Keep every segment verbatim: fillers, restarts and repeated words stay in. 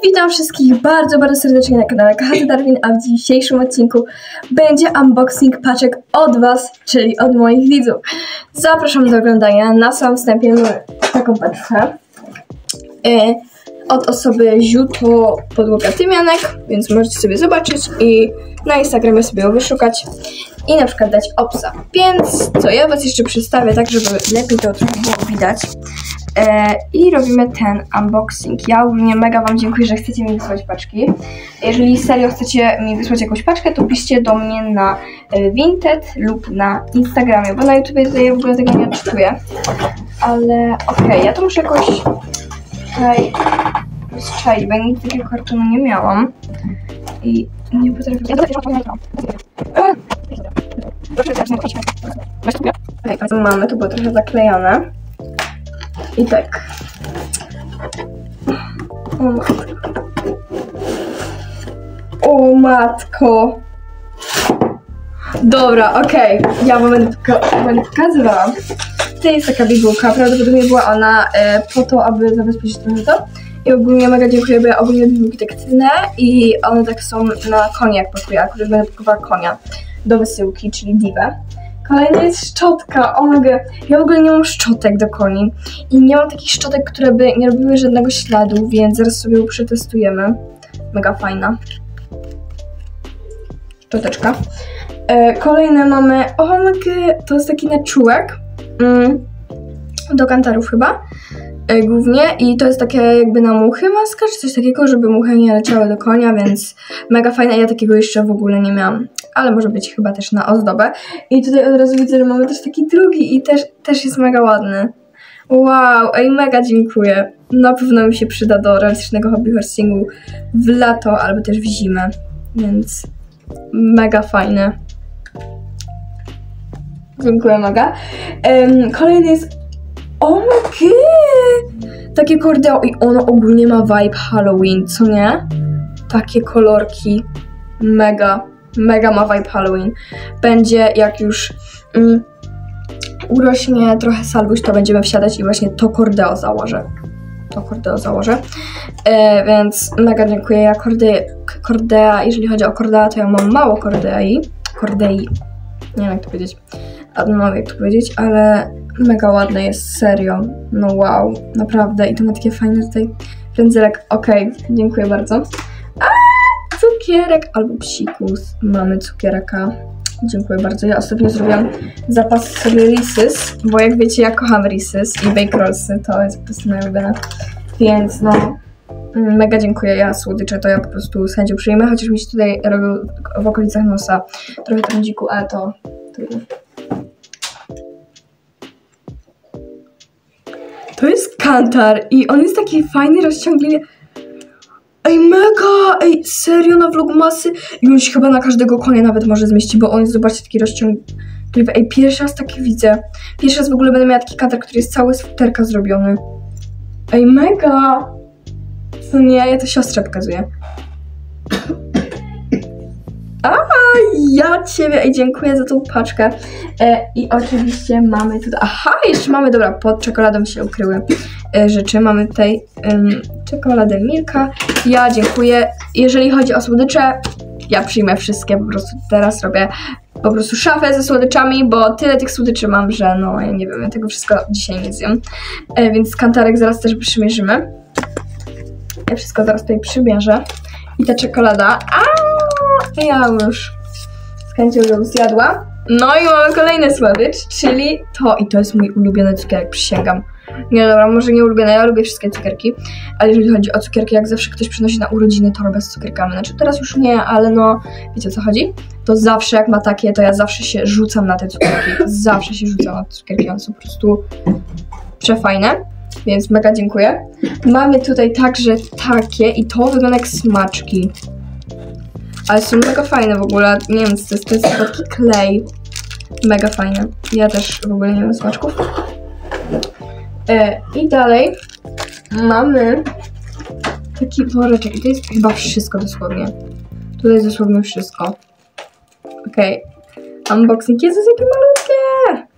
Witam wszystkich bardzo, bardzo serdecznie na kanale Kochaty Darwin, a w dzisiejszym odcinku będzie unboxing paczek od Was, czyli od moich widzów. Zapraszam do oglądania. Na samym wstępie mamy taką paczkę yy, od osoby Ziuto Podłoga Tymianek, więc możecie sobie zobaczyć i na Instagramie sobie ją wyszukać i na przykład dać obsa. Więc co, ja Was jeszcze przedstawię tak, żeby lepiej to trochę było widać. E, I robimy ten unboxing. Ja ogólnie mega Wam dziękuję, że chcecie mi wysłać paczki. Jeżeli serio chcecie mi wysłać jakąś paczkę, to piszcie do mnie na Vinted lub na Instagramie, bo na YouTubie tutaj w ogóle tego nie odczytuję. Ale okej, okay, ja to muszę jakoś tutaj rozczaić, bo ja nigdy takiego kartonu nie miałam. I nie potrafię... Okay, a co mamy? To było trochę zaklejone. I tak. O matko. O matko. Dobra, okej. Okay. Ja wam będę, będę pokazywała. To jest taka bibułka. Prawdopodobnie była ona e, po to, aby zabezpieczyć trochę to. I ogólnie mega dziękuję, bo ja ogólnie bibułki tak cynę i one tak są na konie, jak pakuję. Akurat będę pakowała konia do wysyłki, czyli Divę. Kolejna jest szczotka, o mega. Ja w ogóle nie mam szczotek do koni i nie mam takich szczotek, które by nie robiły żadnego śladu, więc zaraz sobie ją przetestujemy. Mega fajna szczoteczka. E, kolejne mamy, o mega, to jest taki naczółek mm, do kantarów chyba, e, głównie, i to jest takie jakby na muchy maska, czy coś takiego, żeby muchy nie leciały do konia, więc mega fajna. Ja takiego jeszcze w ogóle nie miałam, ale może być chyba też na ozdobę. I tutaj od razu widzę, że mamy też taki drugi i też, też jest mega ładny. Wow, ej, mega dziękuję. Na pewno mi się przyda do realistycznego hobby horsingu w lato albo też w zimę, więc mega fajne. Dziękuję mega. Um, kolejny jest omg! Takie kordeo i ono ogólnie ma vibe Halloween, co nie? Takie kolorki. Mega. Mega ma vibe Halloween. Będzie jak już mm, urośnie trochę Salbuś, to będziemy wsiadać i właśnie to kordeo założę. To kordeo założę. E, więc mega dziękuję. Ja kordea, kordea, jeżeli chodzi o kordea, to ja mam mało kordei. Kordei. Nie wiem jak to powiedzieć. No jak to powiedzieć, ale mega ładne jest, serio. No wow, naprawdę. I to ma takie fajne tutaj pędzelek. Okej, okay, dziękuję bardzo. A! Cukierek albo psikus. Mamy cukierka. Dziękuję bardzo. Ja ostatnio zrobiłam zapas sobie Reese's, bo jak wiecie, ja kocham Reese's i Bake Rollsy, to jest po prostu moje ulubione. Więc no, mega dziękuję. Ja słodycze to ja po prostu z chęcią przyjmę, chociaż mi się tutaj robią w okolicach nosa trochę trądziku, ale to trudno. To jest kantar i on jest taki fajny, rozciągliwy. Ej, mega! Ej, serio, na vlogmasy? I on się chyba na każdego konia nawet może zmieścić, bo on jest, zobaczcie, taki rozciągliwy. Ej, pierwszy raz taki widzę. Pierwszy raz w ogóle będę miała taki kantar, który jest cały z futerka zrobiony. Ej, mega! Co nie? Ja to siostrze pokazuję. A, ja ciebie! Ej, dziękuję za tą paczkę. E, I oczywiście mamy tutaj... Aha, jeszcze mamy, dobra, pod czekoladą się ukryły e, rzeczy. Mamy tutaj um, czekoladę Milka. Ja dziękuję. Jeżeli chodzi o słodycze, ja przyjmę wszystkie. Po prostu teraz robię po prostu szafę ze słodyczami, bo tyle tych słodyczy mam, że no, ja nie wiem, ja tego wszystko dzisiaj nie zjem. E, więc kantarek zaraz też przymierzymy. Ja wszystko zaraz tutaj przymierzę. I ta czekolada... A! Ja już z chęcią ją zjadła. No i mamy kolejny słodycz, czyli to. I to jest mój ulubiony cukierek, przysięgam. Nie, dobra, może nie ulubiony, ja lubię wszystkie cukierki. Ale jeżeli chodzi o cukierki, jak zawsze ktoś przynosi na urodziny, to robię z cukierkami. Znaczy teraz już nie, ale no, wiecie o co chodzi? To zawsze jak ma takie, to ja zawsze się rzucam na te cukierki. Zawsze się rzucam na te cukierki, one są po prostu przefajne. Więc mega dziękuję. Mamy tutaj także takie i to wygląda jak smaczki. Ale są mega fajne w ogóle, nie wiem co to jest, to jest taki klej. Mega fajne. Ja też w ogóle nie mam smaczków. E, I dalej mamy taki woreczek i to jest chyba wszystko dosłownie. Tutaj jest dosłownie wszystko. Okej. Okay. Unboxing. Jezus, jakie malutkie!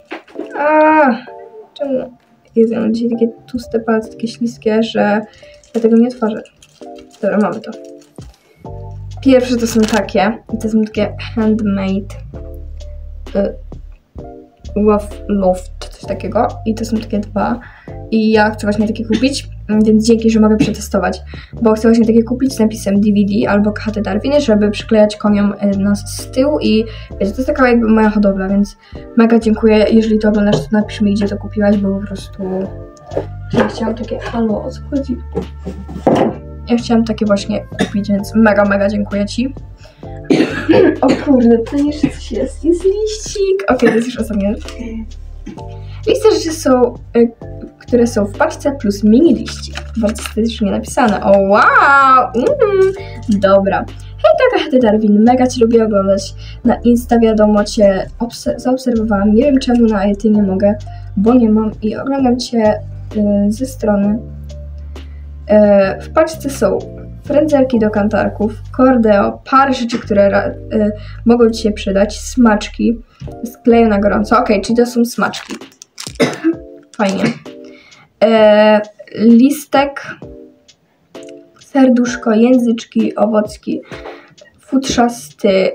A, czemu? Jezu, mam dzisiaj takie tłuste palce, takie śliskie, że Ja tego nie otworzę. Dobra, mamy to. Pierwsze to są takie. I to są takie handmade y, Love Loft, coś takiego. I to są takie dwa. I ja chcę właśnie takie kupić, więc dzięki, że mogę przetestować. Bo chcę właśnie takie kupić z napisem D V D albo karty Darwiny, żeby przyklejać koniom na z tyłu. I wiecie, to jest taka jakby moja hodowla, więc mega dziękuję. Jeżeli to oglądasz, to napisz mi, gdzie to kupiłaś, bo po prostu ja chciałam takie... Halo, o co chodzi? Ja chciałam takie właśnie kupić, więc mega, mega dziękuję Ci. O kurde, to jeszcze coś jest. Jest liścik. Okej, okay, to jest już ostatnie. Lista rzeczy są, y, które są w paczce plus mini liścik. Bardzo stylicznie napisane. O wow! Mm, dobra. Hej, taka Hedy Darwin. Mega Cię lubię oglądać. Na Insta wiadomo Cię zaobserwowałam. Nie wiem czemu na Ety nie mogę, bo nie mam i oglądam Cię y, ze strony. Y, w paczce są frędzelki do kantarków, kordeo, parę rzeczy, które y, mogą Ci się przydać, smaczki, skleję na gorąco. Okej, okay, czyli to są smaczki. Fajnie. E, listek, serduszko, języczki, owocki, futrzasty,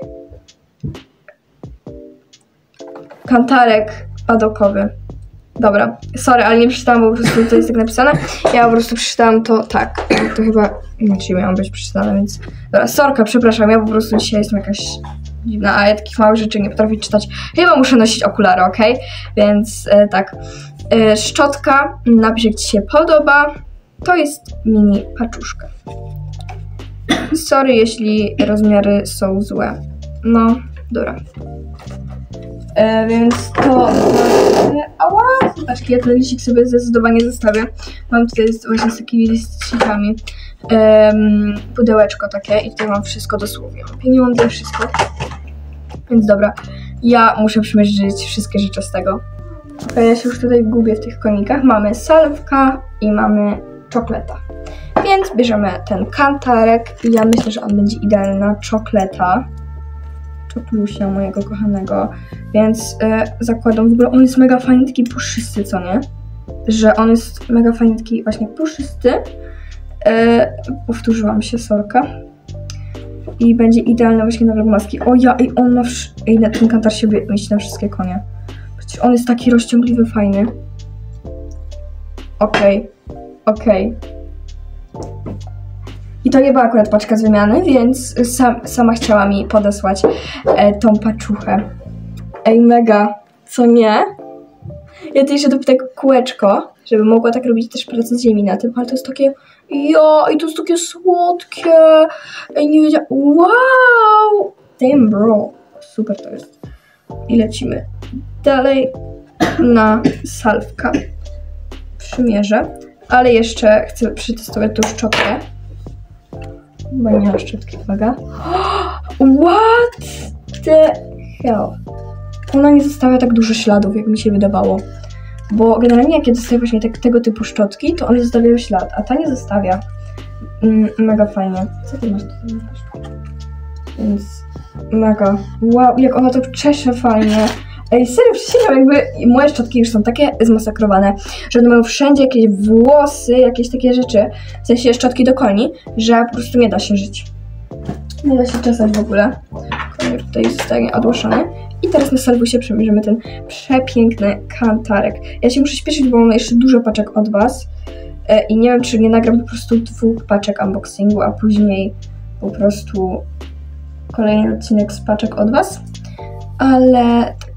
kantarek padokowy. Dobra, sorry, ale nie przeczytałam, bo po prostu to jest tak napisane. Ja po prostu przeczytałam to tak. To chyba inaczej miało być przeczytane, więc... Dobra, sorka, przepraszam, ja po prostu dzisiaj jestem jakaś dziwna, a ja takich małych rzeczy nie potrafię czytać. Chyba muszę nosić okulary, ok? Więc e, tak. E, szczotka, napisz jak Ci się podoba. To jest mini paczuszka. Sorry, jeśli rozmiary są złe. No, dobra. E, więc to... Ała! Zobaczcie, ja ten liścik sobie zdecydowanie zostawię. Mam tutaj właśnie z takimi liścikami um, pudełeczko takie i tutaj mam wszystko dosłownie. Mam pieniądze, wszystko. Więc dobra, ja muszę przymierzyć wszystkie rzeczy z tego. Okay, ja się już tutaj gubię w tych konikach. Mamy salwka i mamy czokoleta. Więc bierzemy ten kantarek i ja myślę, że on będzie idealny na czokoleta. Czoklusia mojego kochanego, więc e, zakładam, w ogóle on jest mega fajny, taki puszysty, co nie? Że on jest mega fajny, taki właśnie puszysty. E, powtórzyłam się, sorka. I będzie idealny właśnie na vlogmaski. O ja, i on ma, ej, na ten kantar się mieści na wszystkie konie. Przecież on jest taki rozciągliwy, fajny. Okej, okay. okej. Okay. I to nie była akurat paczka z wymiany, więc sam, sama chciała mi podesłać e, tą paczuchę. Ej, mega, co nie? Ja tu jeszcze do tego kółeczko, żeby mogła tak robić też pracę z ziemi na tym, ale to jest takie, ja, i to jest takie słodkie. Ej, nie wiedziałam, wow! Damn bro, super to jest. I lecimy dalej na salwka. Przymierzę, ale jeszcze chcę przetestować tą szczotkę. Bo nie ma szczotki, uwaga. What the hell? Ona nie zostawia tak dużo śladów, jak mi się wydawało. Bo generalnie jak ja dostaję właśnie tak, tego typu szczotki, to one zostawiają ślad, a ta nie zostawia. Mm, mega fajnie. Co ty masz tutaj? Więc mega. Wow, jak ona to czesze fajnie. Ej, serio, przysięgam, jakby moje szczotki już są takie zmasakrowane, że one mają wszędzie jakieś włosy, jakieś takie rzeczy, w sensie szczotki do koni, że po prostu nie da się żyć. Nie da się czesać w ogóle. Koniec tutaj zostanie odłożony. I teraz na salwusie przymierzymy ten przepiękny kantarek. Ja się muszę śpieszyć, bo mam jeszcze dużo paczek od Was e, i nie wiem, czy nie nagram po prostu dwóch paczek unboxingu, a później po prostu kolejny odcinek z paczek od Was. Ale tak.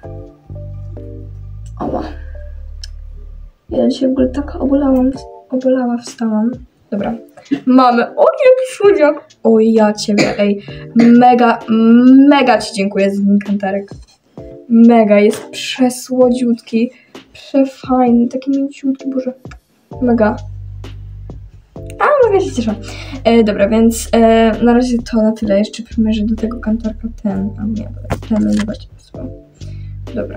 Oła. Ja dzisiaj w ogóle tak obolałam, obolała wstałam. Dobra. Mamy. O, jaki słodziak. O, ja Ciebie, ej. Mega, mega Ci dziękuję za ten kantarek. Mega, jest przesłodziutki, przefajny, taki mięciutki, Boże. Mega. A, mega się cieszę. E, dobra, więc e, na razie to na tyle. Jeszcze przymierzę do tego kantarka ten, a nie, ten nie będzie wysłał. Dobra.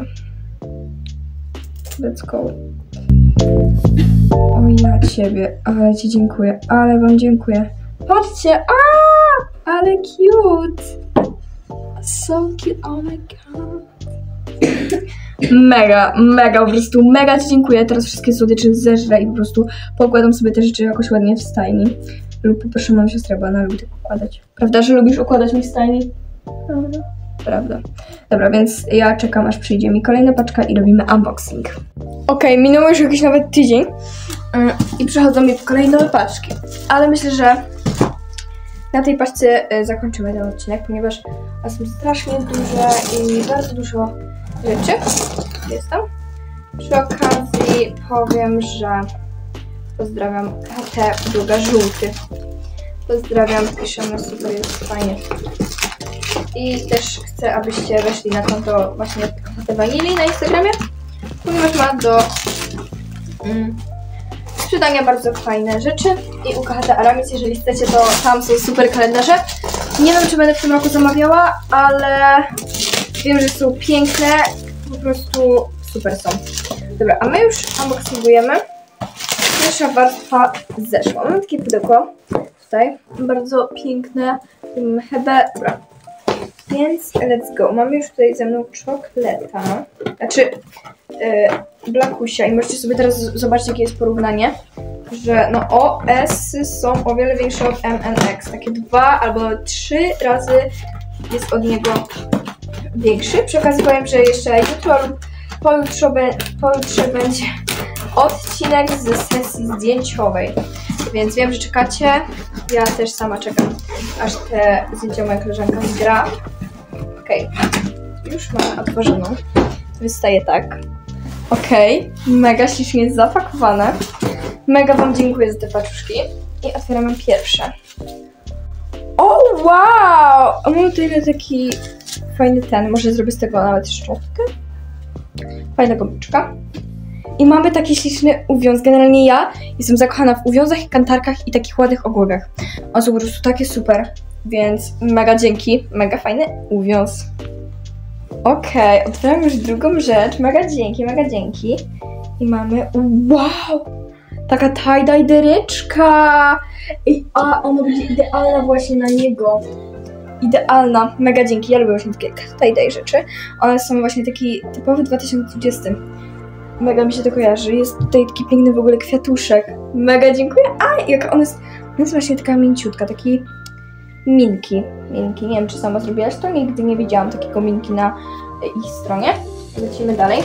Let's go. O ja Ciebie, ale Ci dziękuję, ale Wam dziękuję. Patrzcie, a, ale cute. So cute, oh my god. Mega, mega, po prostu mega Ci dziękuję. Teraz wszystkie słodycze zeżrę i po prostu pokładam sobie te rzeczy jakoś ładnie w stajni. Lub poproszę moją siostrę, bo ona lubi tak układać. Prawda, że lubisz układać mi w stajni? Prawda? Prawda. Dobra, więc ja czekam, aż przyjdzie mi kolejna paczka i robimy unboxing. Okej, okay, minął już jakiś nawet tydzień yy, i przychodzą mi kolejne paczki. Ale myślę, że na tej paczce yy, zakończymy ten odcinek, ponieważ są strasznie duże i bardzo dużo rzeczy. Jest tam. Przy okazji powiem, że pozdrawiam K T Druga Żółty. Pozdrawiam, piszemy, super, jest fajnie. I też chcę, abyście weszli na konto właśnie K T Vanilli na Instagramie, ponieważ ma do mm, sprzedania bardzo fajne rzeczy. I u K T Aramis, jeżeli chcecie, to tam są super kalendarze. Nie wiem, czy będę w tym roku zamawiała, ale wiem, że są piękne, po prostu super są. Dobra, a my już unboxingujemy. Pierwsza warstwa zeszła. Mam takie pudełko tutaj, bardzo piękne, hebe, dobra. Więc let's go. Mamy już tutaj ze mną czokoleta, znaczy yy, Blackusia i możecie sobie teraz zobaczyć, jakie jest porównanie, że no O S są o wiele większe od M N X, takie dwa albo trzy razy jest od niego większy. Przy okazji powiem, że jeszcze jutro lub pojutrze, pojutrze będzie odcinek ze sesji zdjęciowej, więc wiem, że czekacie. Ja też sama czekam, aż te zdjęcia moja koleżanka zgra. Okej, okay. Już mamy otworzoną. Wystaje tak. Okej, okay. Mega ślicznie zapakowane. Mega Wam dziękuję za te paczuszki. I otwieramy pierwsze. O, wow! A mam tutaj taki fajny ten. Może zrobię z tego nawet szczotkę. Fajna gąbeczka. I mamy taki śliczny uwiąz. Generalnie ja jestem zakochana w uwiązach i kantarkach i takich ładnych ogłowach. One są po prostu takie super, więc mega dzięki. Mega fajny uwiąz. Okej, okay, otwieram już drugą rzecz. Mega dzięki, mega dzięki. I mamy, wow! Taka tie-dye dereczka. I, a ona będzie idealna właśnie na niego. Idealna, mega dzięki. Ja lubię właśnie takie tie-dye rzeczy. One są właśnie taki typowy dwa tysiące dwudziesty. Mega mi się to kojarzy. Jest tutaj taki piękny w ogóle kwiatuszek. Mega dziękuję. A, jak on jest... On jest właśnie taka mięciutka, taki... Minki. Minki. Nie wiem, czy sama zrobiłaś to. Nigdy nie widziałam takiego minki na ich stronie. Lecimy dalej.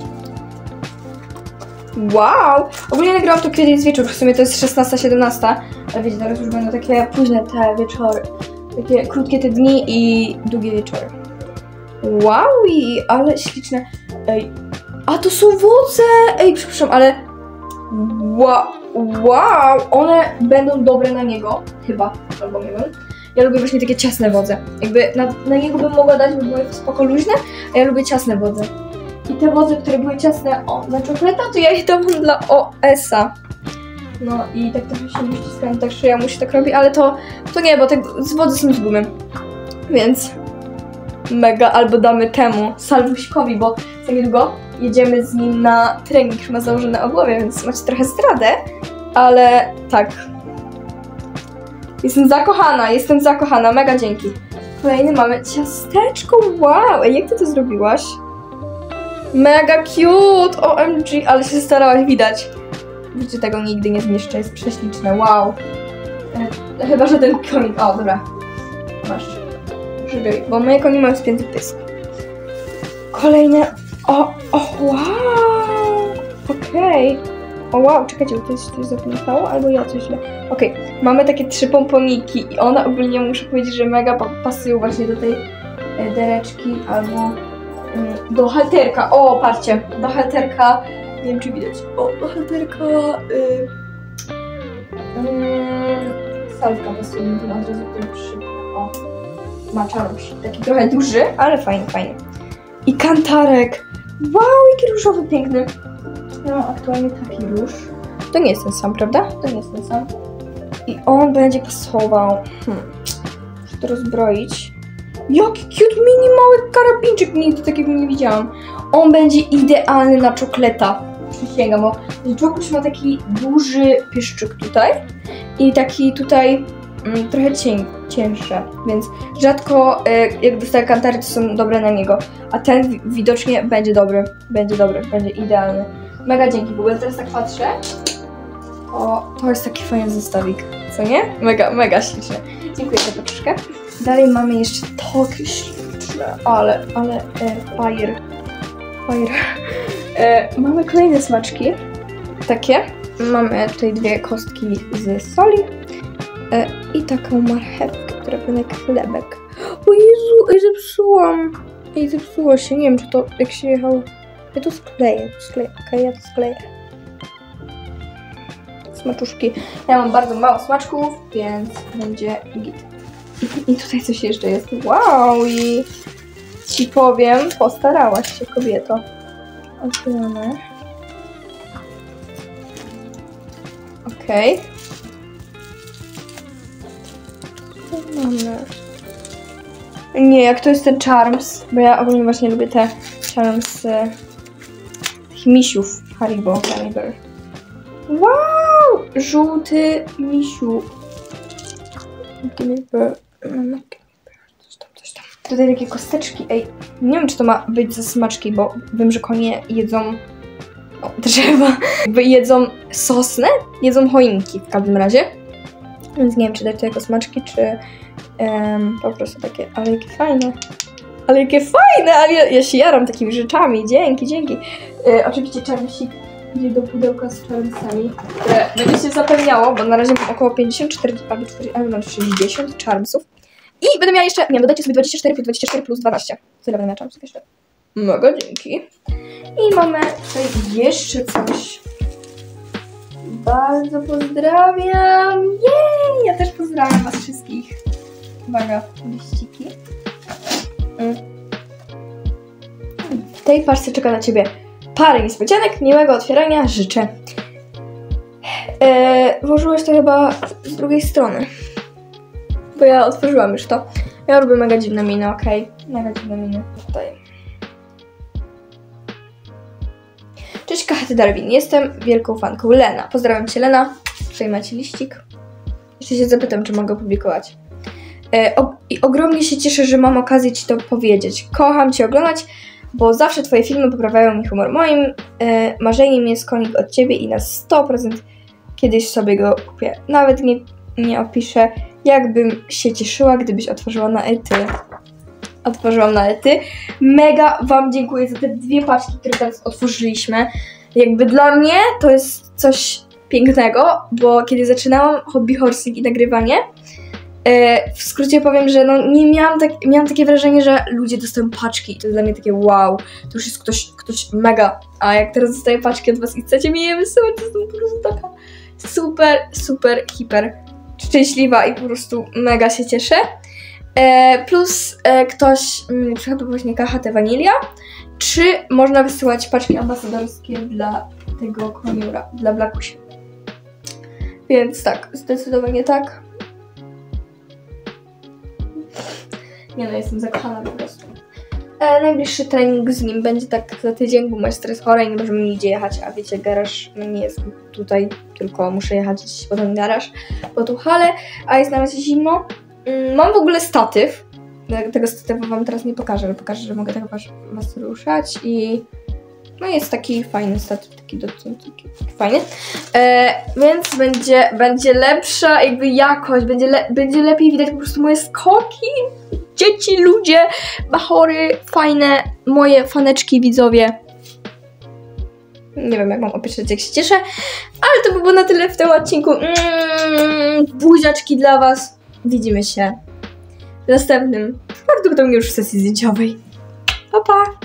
Wow! Ogólnie nagrałam to kiedyś z wieczór. W sumie to jest szesnasta siedemnasta. Ale wiecie, teraz już będą takie późne te wieczory. Takie krótkie te dni i długie wieczory. Wow! Ale śliczne. Ej. A to są owoce! Ej, przepraszam, ale... Wow, wow! One będą dobre na niego. Chyba, albo nie wiem. Ja lubię właśnie takie ciasne wodze. Jakby na, na niego bym mogła dać, by były spoko luźne, a ja lubię ciasne wodze. I te wodze, które były ciasne o, na czokoleta, to ja je dałam dla O S-a. No i tak trochę się uściskam, tak szyja musi tak robić, ale to, to nie, bo te z wody są z gumy. Więc mega, albo damy temu Salwuśkowi, bo za niedługo jedziemy z nim na trening, już ma założone o głowie, więc macie trochę zdradę, ale tak. Jestem zakochana, jestem zakochana, mega dzięki. Kolejny mamy ciasteczko, wow, ej, jak ty to zrobiłaś? Mega cute, O M G, ale się starałaś, widać. Wiecie, tego nigdy nie zniszczę, jest prześliczne, wow. E, chyba, że ten konik, o dobra, masz, żeby, bo moje konie mają spięty pysk. Kolejne, o, o, wow, okej. Okay. O wow, czekajcie, bo to jest coś zapamiętało, albo ja coś źle. Okej, okay. Mamy takie trzy pomponiki i one ogólnie, muszę powiedzieć, że mega pasują właśnie do tej e, dereczki albo mm, do halterka. O, patrzcie, do halterka, nie wiem czy widać, o, do halterka y, y, salwka pasuje mi od razu tutaj przy, o, maczaruś, taki trochę duży, ale fajny, fajny. I kantarek, wow, jaki różowy, piękny. Ja mam aktualnie taki róż. To nie jest ten sam, prawda? To nie jest ten sam. I on będzie pasował. Hmm. Muszę to rozbroić. Jaki cute, mini mały karabinczyk. Nigdy takiego nie widziałam. On będzie idealny na czokoleta. Przysięgam, bo czokolat ma taki duży pieszczyk tutaj. I taki tutaj mm, trochę cień, cięższe, więc rzadko e, jak dostaję kantary, to są dobre na niego, a ten widocznie będzie dobry, będzie dobry, będzie idealny. Mega dzięki, w ogóle teraz tak patrzę. O, to jest taki fajny zestawik, co nie? Mega, mega śliczny. Dziękuję za paczkę. Dalej mamy jeszcze takie śliczne, ale, ale e, fire, fire. E, mamy kolejne smaczki, takie. Mamy tutaj dwie kostki z soli e, i taką marchewkę, która będzie jak chlebek. O Jezu, ej, zepsułam. Ej, zepsuło się, nie wiem, czy to, jak się jechało. Ja to skleję, skleję, okej, okay, ja to skleję. Smaczuszki. Ja mam bardzo mało smaczków, więc będzie git. I, I tutaj coś jeszcze jest. Wow! I ci powiem, postarałaś się, kobieto. Otwieramy. Okej. Okay. Co mamy? Nie, jak to jest ten Charms, bo ja ogólnie właśnie lubię te Charms e, misiów Haribo. Haribo. Wow! Żółty misiu. Coś tam, coś tam. Tutaj takie kosteczki. Ej, nie wiem, czy to ma być za smaczki, bo wiem, że konie jedzą o, drzewa. Jedzą sosnę, jedzą choinki w każdym razie. Więc nie wiem, czy dać to jako smaczki, czy um, po prostu takie. Ale jakie fajne. Ale jakie fajne! Ale ja, ja się jaram takimi rzeczami. Dzięki, dzięki. E, oczywiście czarnsik idzie do pudełka z charmsami, które będzie się zapewniało, bo na razie mam około pięćdziesiąt, czterdzieści, albo czterdzieści, albo mam sześćdziesiąt charmsów. I będę miała jeszcze, nie wiem, dodajcie sobie dwadzieścia cztery plus dwadzieścia cztery plus dwanaście. Tyle będę miała charmsów jeszcze. Mega dzięki. I mamy tutaj jeszcze coś. Bardzo pozdrawiam. Jej! Ja też pozdrawiam was wszystkich. Uwaga, liściki. W tej paczce czeka na ciebie parę niespodzianek, miłego otwierania życzę. Eee, włożyłaś to chyba z drugiej strony. Bo ja otworzyłam już to. Ja robię mega dziwne miny, okej? Okay? Mega dziwne miny. Tutaj. Cześć Kachaty Darwin, jestem wielką fanką Lena. Pozdrawiam cię Lena. Tutaj macie liścik. Jeszcze się zapytam, czy mogę publikować. E, o, I ogromnie się cieszę, że mam okazję ci to powiedzieć. Kocham cię oglądać, bo zawsze twoje filmy poprawiają mi humor. Moim e, marzeniem jest konik od ciebie i na sto procent kiedyś sobie go kupię. Nawet nie, nie opiszę, jakbym się cieszyła, gdybyś otworzyła na ety. Otworzyłam na ety. Mega wam dziękuję za te dwie paczki, które teraz otworzyliśmy. Jakby dla mnie to jest coś pięknego, bo kiedy zaczynałam hobby horsing i nagrywanie, e, w skrócie powiem, że no nie miałam, tak, miałam takie wrażenie, że ludzie dostają paczki i to jest dla mnie takie wow, to już jest ktoś, ktoś mega, a jak teraz dostaję paczki od was i chcecie mi je wysyłać, to jestem po prostu taka super, super, hiper szczęśliwa i po prostu mega się cieszę. E, plus e, ktoś mm, przychodzi właśnie K H T Vanilla, czy można wysyłać paczki ambasadorskie dla tego koniura, dla Blackusia. Więc tak, zdecydowanie tak. Nie no, jestem zakochana po prostu. E, najbliższy trening z nim będzie tak za tydzień, bo mój stres chory i nie możemy nigdzie jechać, a wiecie, garaż nie jest tutaj, tylko muszę jechać po ten garaż, po tą halę, a jest na razie zimno. Mam w ogóle statyw. Tego statywu wam teraz nie pokażę, ale pokażę, że mogę tak was, was ruszać i no jest taki fajny statyw, taki dotknięty, taki, taki fajny. E, więc będzie, będzie lepsza jakby jakość, będzie, le, będzie lepiej widać po prostu moje skoki. Dzieci, ludzie, bachory, fajne, moje faneczki, widzowie. Nie wiem, jak mam opisać, jak się cieszę, ale to by było na tyle w tym odcinku. Mm, buziaczki dla was. Widzimy się w następnym, prawdopodobnie już w sesji zdjęciowej. Pa, pa!